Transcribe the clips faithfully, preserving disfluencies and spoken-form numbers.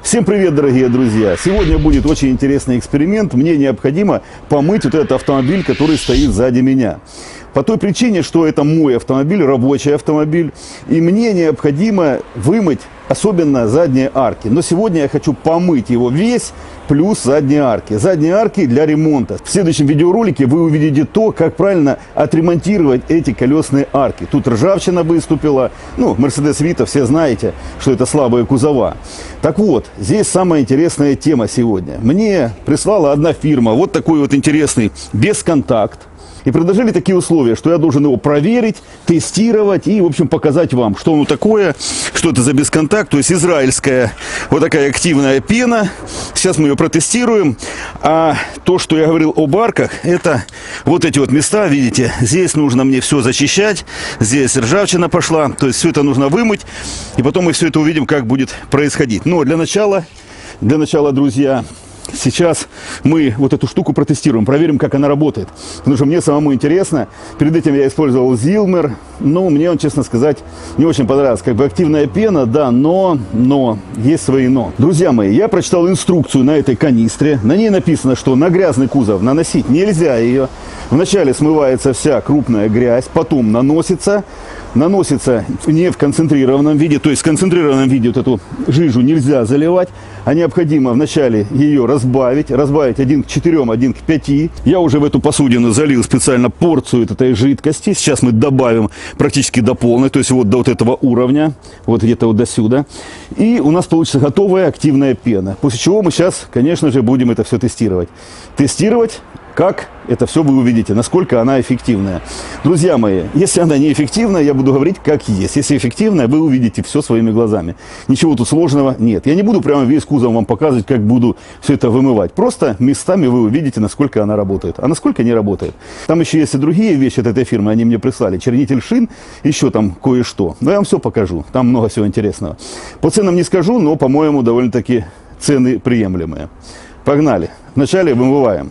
Всем привет, дорогие друзья! Сегодня будет очень интересный эксперимент. Мне необходимо помыть вот этот автомобиль, который стоит сзади меня. По той причине, что это мой автомобиль, рабочий автомобиль, и мне необходимо вымыть особенно задние арки. Но сегодня я хочу помыть его весь, плюс задние арки. Задние арки для ремонта. В следующем видеоролике вы увидите то, как правильно отремонтировать эти колесные арки. Тут ржавчина выступила. Ну, Mercedes Vito, все знаете, что это слабые кузова. Так вот, здесь самая интересная тема сегодня. Мне прислала одна фирма вот такой вот интересный бесконтакт. И предложили такие условия, что я должен его проверить, тестировать и, в общем, показать вам, что оно такое, что это за бесконтакт. То есть израильская вот такая активная пена. Сейчас мы ее протестируем. А то, что я говорил об арках, это вот эти вот места, видите, здесь нужно мне все зачищать. Здесь ржавчина пошла. То есть все это нужно вымыть. И потом мы все это увидим, как будет происходить. Но для начала, для начала, друзья... Сейчас мы вот эту штуку протестируем, проверим, как она работает. Потому что мне самому интересно. Перед этим я использовал Zilmer. Но мне он, честно сказать, не очень понравился. Как бы активная пена, да, но, но, есть свои но. Друзья мои, я прочитал инструкцию на этой канистре. На ней написано, что на грязный кузов наносить нельзя ее. Вначале смывается вся крупная грязь, потом наносится. Наносится не в концентрированном виде, то есть в концентрированном виде вот эту жижу нельзя заливать, а необходимо вначале ее разбавить, разбавить один к четырем, один к пяти. Я уже в эту посудину залил специально порцию этой жидкости, сейчас мы добавим практически до полной, то есть вот до вот этого уровня, вот где-то вот до сюда. И у нас получится готовая активная пена, после чего мы сейчас, конечно же, будем это все тестировать. Тестировать. Как это все вы увидите, насколько она эффективная. Друзья мои, если она не эффективная, я буду говорить как есть. Если эффективная, вы увидите все своими глазами. Ничего тут сложного нет. Я не буду прямо весь кузов вам показывать, как буду все это вымывать. Просто местами вы увидите, насколько она работает. А насколько не работает. Там еще есть и другие вещи от этой фирмы, они мне прислали. Чернитель шин, еще там кое-что. Но я вам все покажу. Там много всего интересного. По ценам не скажу, но, по-моему, довольно-таки цены приемлемые. Погнали. Вначале вымываем.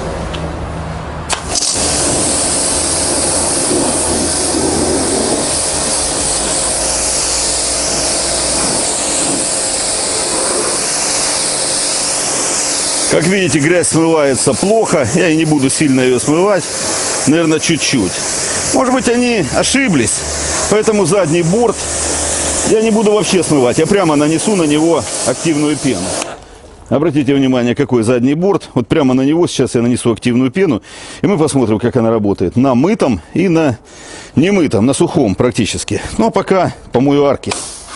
Как видите, грязь смывается плохо. Я и не буду сильно ее смывать. Наверное, чуть-чуть. Может быть, они ошиблись. Поэтому задний борт я не буду вообще смывать. Я прямо нанесу на него активную пену. Обратите внимание, какой задний борт. Вот прямо на него сейчас я нанесу активную пену. И мы посмотрим, как она работает. На мытом и на немытом, на сухом практически. Но пока помою арки.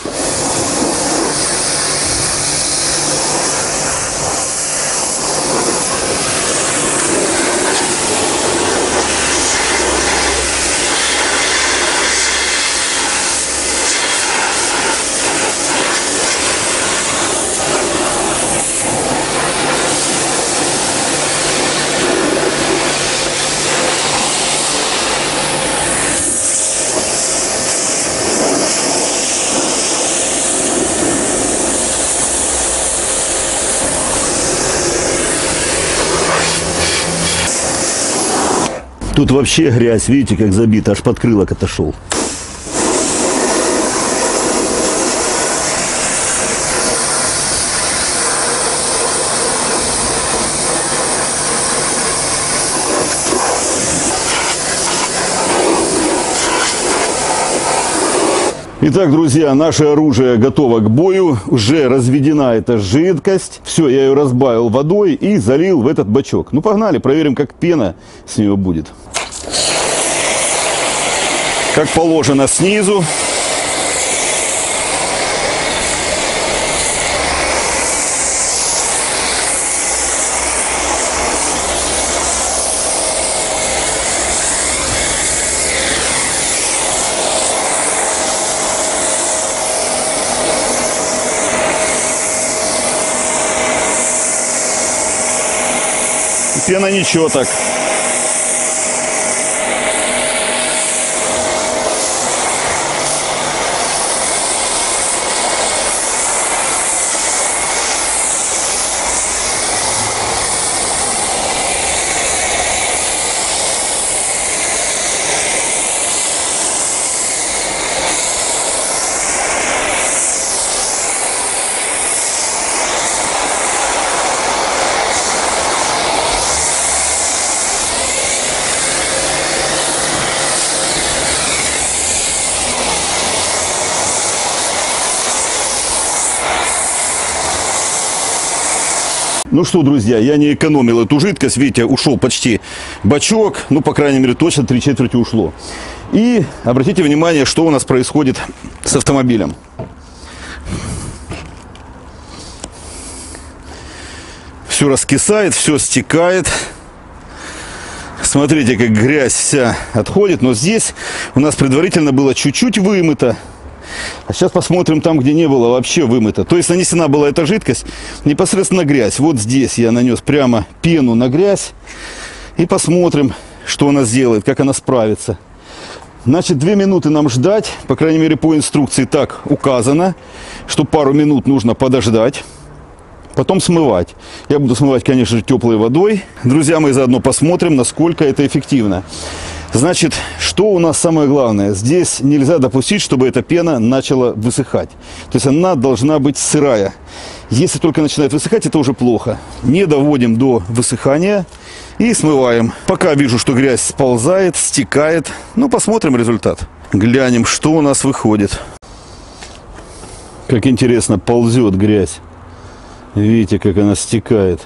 Тут вообще грязь, видите, как забита, аж под крылок отошел. Итак, друзья, наше оружие готово к бою. Уже разведена эта жидкость. Все, я ее разбавил водой и залил в этот бачок. Ну, погнали, проверим, как пена с нее будет. Как положено снизу. Пена ничего так. Ну что, друзья, я не экономил эту жидкость. Видите, ушел почти бачок. Ну, по крайней мере, точно три четверти ушло. И обратите внимание, что у нас происходит с автомобилем. Все раскисает, все стекает. Смотрите, как грязь вся отходит. Но здесь у нас предварительно было чуть-чуть вымыто. А сейчас посмотрим там, где не было вообще вымыто. То есть нанесена была эта жидкость непосредственно на грязь. Вот здесь я нанес прямо пену на грязь. И посмотрим, что она сделает, как она справится. Значит, две минуты нам ждать. По крайней мере, по инструкции так указано, что пару минут нужно подождать. Потом смывать. Я буду смывать, конечно же, теплой водой. Друзья мои, заодно посмотрим, насколько это эффективно. Значит, что у нас самое главное? Здесь нельзя допустить, чтобы эта пена начала высыхать. То есть она должна быть сырая. Если только начинает высыхать, это уже плохо. Не доводим до высыхания и смываем. Пока вижу, что грязь сползает, стекает. Ну, посмотрим результат. Глянем, что у нас выходит. Как интересно, ползет грязь. Видите, как она стекает.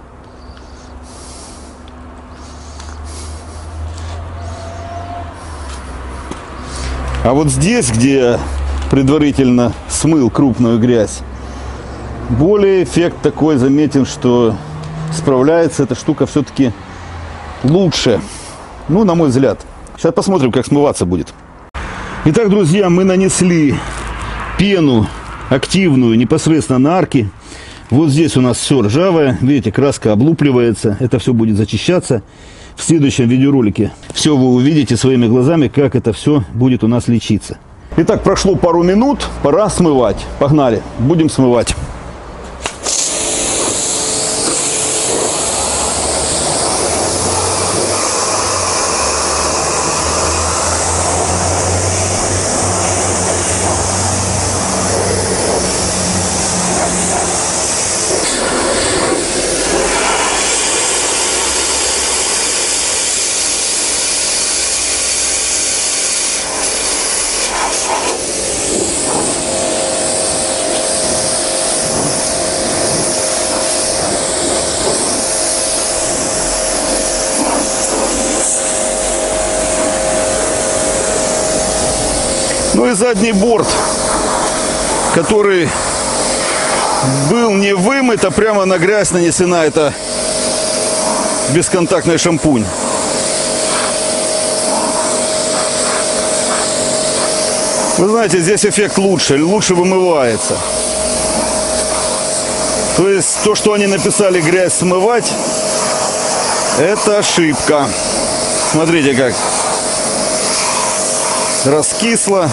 А вот здесь, где я предварительно смыл крупную грязь, более эффект такой заметен, что справляется эта штука все-таки лучше. Ну, на мой взгляд. Сейчас посмотрим, как смываться будет. Итак, друзья, мы нанесли пену активную непосредственно на арки. Вот здесь у нас все ржавое. Видите, краска облупливается. Это все будет зачищаться. В следующем видеоролике все вы увидите своими глазами, как это все будет у нас лечиться. Итак, прошло пару минут. Пора смывать. Погнали. Будем смывать. Ну и задний борт, который был не вымыт, а прямо на грязь нанесена эта бесконтактный шампунь. Вы знаете, здесь эффект лучше, лучше вымывается. То есть то, что они написали грязь смывать, это ошибка. Смотрите, как раскисло.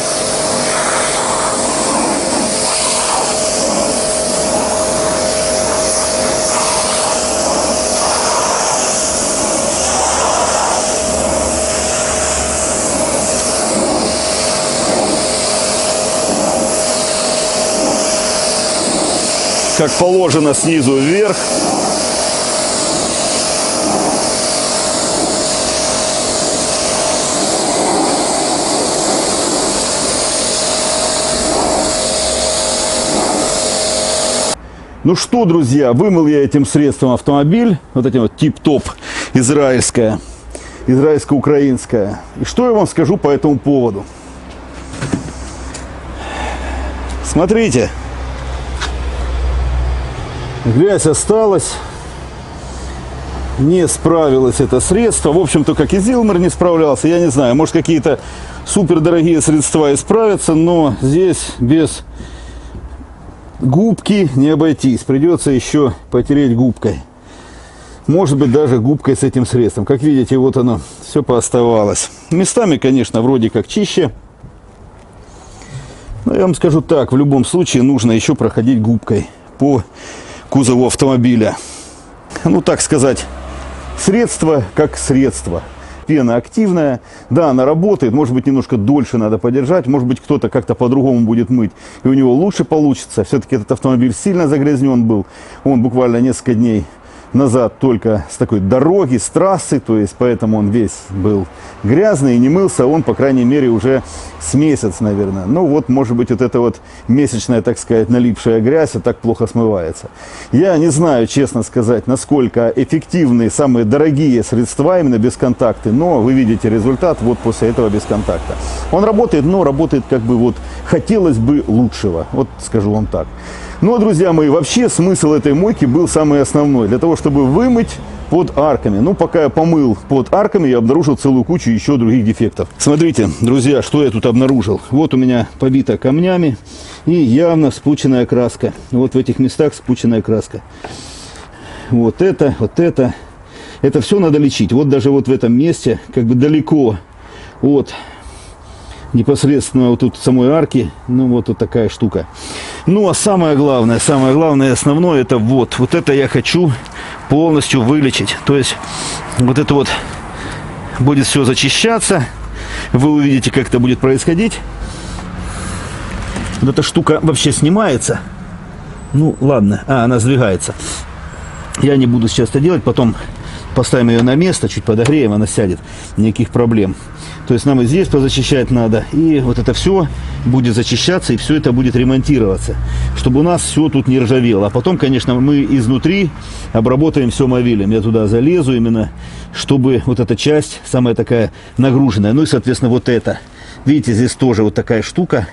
Как положено, снизу вверх. Ну что, друзья, вымыл я этим средством автомобиль. Вот этим вот тип-топ израильское, израильско-украинское. И что я вам скажу по этому поводу? Смотрите. Грязь осталась. Не справилось это средство. В общем-то, как и Зилмер не справлялся. Я не знаю, может, какие-то супердорогие средства и справятся, но здесь без губки не обойтись. Придется еще потереть губкой. Может быть, даже губкой с этим средством. Как видите, вот оно все пооставалось. Местами, конечно, вроде как чище. Но я вам скажу так, в любом случае нужно еще проходить губкой по кузову автомобиля. Ну, так сказать, средство как средство. Пена активная, да, она работает, может быть, немножко дольше надо подержать, может быть, кто-то как-то по-другому будет мыть, и у него лучше получится. Все-таки этот автомобиль сильно загрязнен был, он буквально несколько дней назад только с такой дороги, с трассы, то есть поэтому он весь был грязный и не мылся, он, по крайней мере, уже с месяц, наверное. Ну вот, может быть, вот эта вот месячная, так сказать, налипшая грязь, а так плохо смывается. Я не знаю, честно сказать, насколько эффективны самые дорогие средства именно без контакта, но вы видите результат вот после этого без контакта. Он работает, но работает как бы вот хотелось бы лучшего, вот скажу вам так. Но, друзья мои, вообще смысл этой мойки был самый основной, для того, чтобы вымыть под арками. Ну, пока я помыл под арками, я обнаружил целую кучу еще других дефектов. Смотрите, друзья, что я тут обнаружил. Вот у меня побито камнями и явно вспученная краска. Вот в этих местах вспученная краска. Вот это, вот это. Это все надо лечить. Вот даже вот в этом месте, как бы далеко от непосредственно вот тут самой арки, ну вот, вот такая штука. Ну а самое главное, самое главное, основное, это вот, вот это я хочу полностью вылечить. То есть вот это вот будет все зачищаться, вы увидите, как это будет происходить. Вот эта штука вообще снимается. Ну ладно, а она сдвигается. Я не буду сейчас это делать, потом поставим ее на место, чуть подогреем, она сядет, никаких проблем. То есть нам и здесь позачищать надо, и вот это все будет зачищаться, и все это будет ремонтироваться, чтобы у нас все тут не ржавело. А потом, конечно, мы изнутри обработаем все мовилем. Я туда залезу именно, чтобы вот эта часть, самая такая нагруженная. Ну и, соответственно, вот это. Видите, здесь тоже вот такая штука,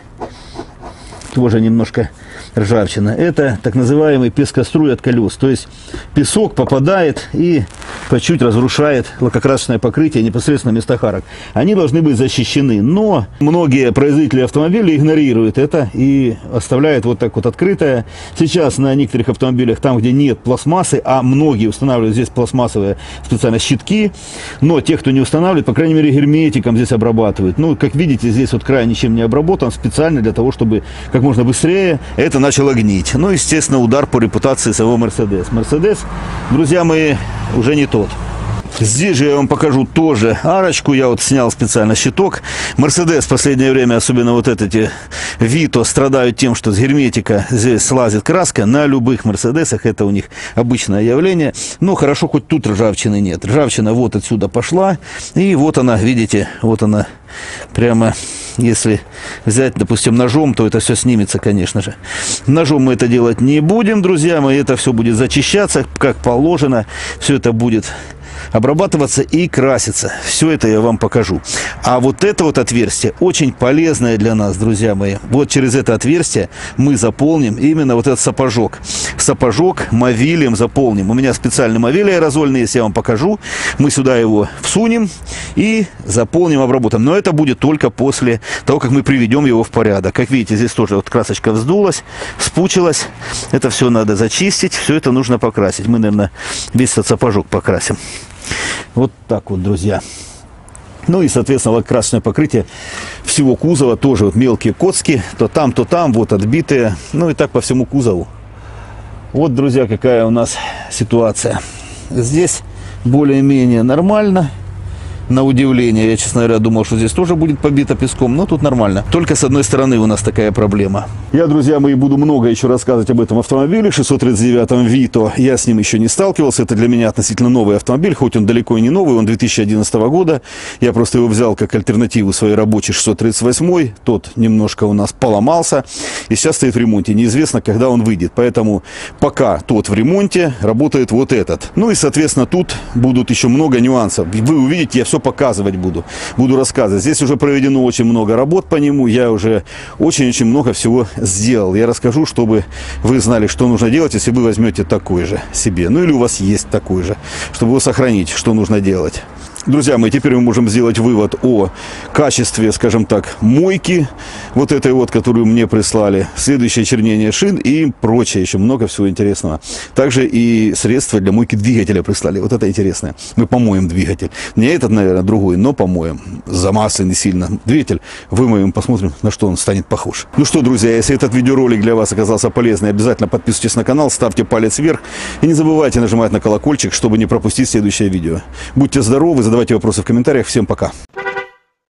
тоже немножко ржавчина. Это так называемый пескоструй от колес. То есть песок попадает и по чуть разрушает лакокрасочное покрытие непосредственно на местах арок. Они должны быть защищены. Но многие производители автомобилей игнорируют это и оставляют вот так вот открытое. Сейчас на некоторых автомобилях, там где нет пластмассы, а многие устанавливают здесь пластмассовые специально щитки, но те, кто не устанавливает, по крайней мере, герметиком здесь обрабатывают. Ну, как видите, здесь вот край ничем не обработан, специально для того, чтобы как можно быстрее это начало гнить. Ну, естественно, удар по репутации самого Мерседес. Мерседес, друзья мои, уже не тот. Здесь же я вам покажу тоже арочку. Я вот снял специально щиток. Мерседес в последнее время, особенно вот эти Вито, страдают тем, что с герметика здесь слазит краска. На любых Мерседесах это у них обычное явление. Но хорошо, хоть тут ржавчины нет. Ржавчина вот отсюда пошла. И вот она, видите, вот она прямо... Если взять, допустим, ножом, то это все снимется, конечно же. Ножом мы это делать не будем, друзья мои. Это все будет зачищаться, как положено. Все это будет обрабатываться и краситься. Все это я вам покажу. А вот это вот отверстие очень полезное для нас, друзья мои. Вот через это отверстие мы заполним именно вот этот сапожок. Сапожок мовилем заполним. У меня специальный мовиль аэрозольный, если я вам покажу. Мы сюда его всунем и заполним, обработаем. Но это будет только после того, как мы приведем его в порядок. Как видите, здесь тоже вот красочка вздулась, вспучилась. Это все надо зачистить, все это нужно покрасить. Мы, наверное, весь этот сапожок покрасим. Вот так вот, друзья. Ну и, соответственно, лакокрасочное покрытие всего кузова, тоже вот мелкие коцки, то там, то там, вот отбитые. Ну и так по всему кузову. Вот, друзья, какая у нас ситуация. Здесь более-менее нормально. На удивление, я, честно говоря, думал, что здесь тоже будет побито песком, но тут нормально. Только с одной стороны у нас такая проблема. Я, друзья мои, буду много еще рассказывать об этом автомобиле, шестьсот тридцать девятом Вито. Я с ним еще не сталкивался, это для меня относительно новый автомобиль, хоть он далеко и не новый, он две тысячи одиннадцатого года. Я просто его взял как альтернативу своей рабочей шестьсот тридцать восьмой. Тот немножко у нас поломался и сейчас стоит в ремонте. Неизвестно, когда он выйдет, поэтому пока тот в ремонте, работает вот этот. Ну и, соответственно, тут будут еще много нюансов. Вы увидите, я все показывать буду, буду рассказывать. Здесь уже проведено очень много работ по нему, я уже очень-очень много всего сделал. Я расскажу, чтобы вы знали, что нужно делать, если вы возьмете такой же себе. Ну или у вас есть такой же, чтобы его сохранить, что нужно делать. Друзья мои, теперь мы можем сделать вывод о качестве, скажем так, мойки, вот этой вот, которую мне прислали, следующее чернение шин и прочее, еще много всего интересного. Также и средства для мойки двигателя прислали, вот это интересное. Мы помоем двигатель. Не этот, наверное, другой, но помоем. Замасленный сильно двигатель вымоем, посмотрим, на что он станет похож. Ну что, друзья, если этот видеоролик для вас оказался полезным, обязательно подписывайтесь на канал, ставьте палец вверх и не забывайте нажимать на колокольчик, чтобы не пропустить следующее видео. Будьте здоровы, задавайте вопросы в комментариях. Всем пока.